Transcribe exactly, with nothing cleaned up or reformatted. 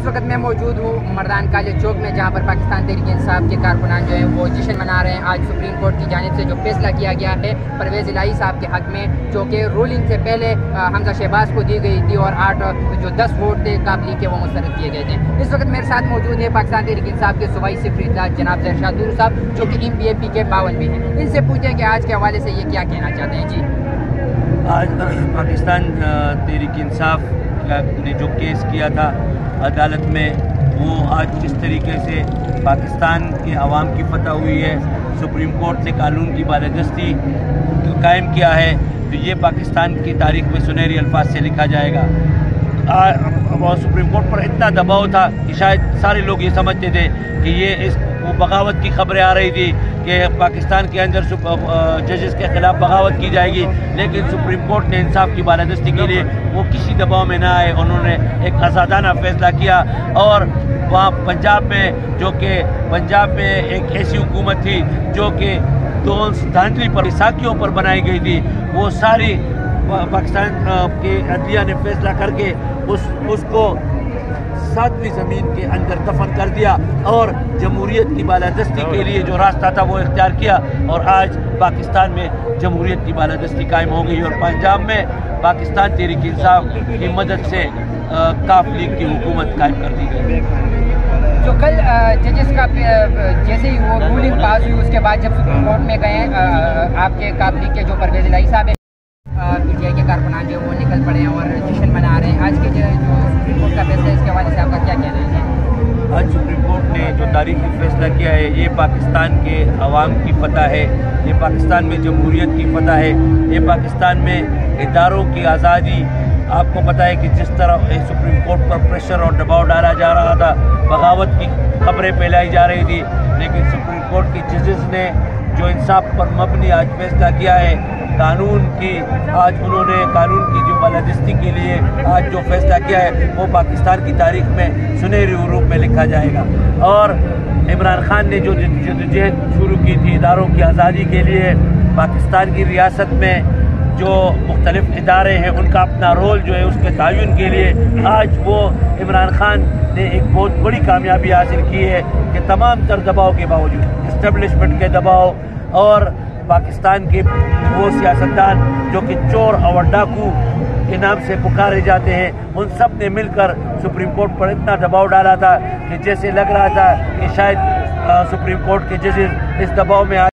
वक्त मैं मौजूद हूँ मर्दान कॉलेज चौक में, जहाँ पर पाकिस्तान तहरीक इंसाफ के कारकुनान जो है वो जश्न मना रहे हैं। आज सुप्रीम कोर्ट की जानिब से जो फैसला किया गया है परवेज़ इलाही साहब के हक में, जो कि रूलिंग से पहले हमजा शहबाज को दी गई थी और आठ जो दस वोट थे काबली के वो मुस्तरद किए गए थे। इस वक्त मेरे साथ मौजूद है पाकिस्तान तहरीक इंसाफ के सूबाई सेक्रेटरी जनाब इरशाद नूर साहब, जो कि एम पी ए पी के बावन भी हैं। इनसे पूछें कि आज के हवाले से ये क्या कहना चाहते हैं। जी, आज पाकिस्तान तहरीक इंसाफ ने जो केस किया था अदालत में, वो आज जिस तरीके से पाकिस्तान के अवाम की फतह हुई है, सुप्रीम कोर्ट ने कानून की बालादस्ती कायम किया है, तो ये पाकिस्तान की तारीख में सुनहरी अल्फाज से लिखा जाएगा। और सुप्रीम कोर्ट पर इतना दबाव था कि शायद सारे लोग ये समझते थे कि ये इस वो बगावत की खबरें आ रही थी कि पाकिस्तान के अंदर जजेस के खिलाफ बगावत की जाएगी, लेकिन सुप्रीम कोर्ट ने इंसाफ की बालादस्ती के लिए वो किसी दबाव में ना आए। उन्होंने एक आज़ादाना फैसला किया और वहाँ पंजाब में, जो कि पंजाब में एक ऐसी हुकूमत थी जो कि दो धांधली पर साखियों पर बनाई गई थी, वो सारी पाकिस्तान के अदलिया ने फैसला करके उस उसको सातवीं ज़मीन के अंदर दफन कर दिया और जमहूरियत की बालादस्ती के लिए जो रास्ता था वो इख्तियार किया, और आज पाकिस्तान में जमहूरियत की बालादस्ती कायम हो गई और पंजाब में पाकिस्तान तहरीक इंसाफ की मदद से काफ लीग की हुकूमत कायम कर दी गई। जो कल जजेस का जैसे ही वो रूलिंग पास हुई, उसके बाद जब सुप्रीम कोर्ट में गए आपके काफ लीग के जो परवेज़ इलाही साहब है, पी टी आई के कारकुनान जो वो निकल पड़े हैं और जश्न मना रहे हैं। आज के जो सुप्रीम कोर्ट का फैसला है, इसके हवाले से आपका क्या कहना है? आज सुप्रीम कोर्ट ने जो तारीखी फैसला किया है, ये पाकिस्तान के अवाम की फतह है, ये पाकिस्तान में जमहूरियत की फतह है, ये पाकिस्तान में इदारों की आज़ादी। आपको पता है कि जिस तरह सुप्रीम कोर्ट पर प्रेशर और दबाव डाला जा रहा था, बगावत की खबरें फैलाई जा रही थी, लेकिन सुप्रीम कोर्ट के जजेस ने जो इंसाफ पर मबनी आज फैसला किया है, कानून की आज उन्होंने कानून की जो बालादस्ती के लिए आज जो फैसला किया है, वो पाकिस्तान की तारीख में सुनहरी रूप में लिखा जाएगा। और इमरान खान ने जो जद्दोजहद शुरू की थी इदारों की आज़ादी के लिए, पाकिस्तान की रियासत में जो मुख्तलिफ इदारे हैं उनका अपना रोल जो है उसके तयन के लिए, आज वो इमरान खान ने एक बहुत बड़ी कामयाबी हासिल की है कि तमाम तर दबाव के बावजूद, इस्टेब्लिशमेंट के दबाव और पाकिस्तान के वो सियासतदान जो कि चोर और डाकू के नाम से पुकारे जाते हैं, उन सब ने मिलकर सुप्रीम कोर्ट पर इतना दबाव डाला था कि जैसे लग रहा था कि शायद सुप्रीम कोर्ट के जजेस इस दबाव में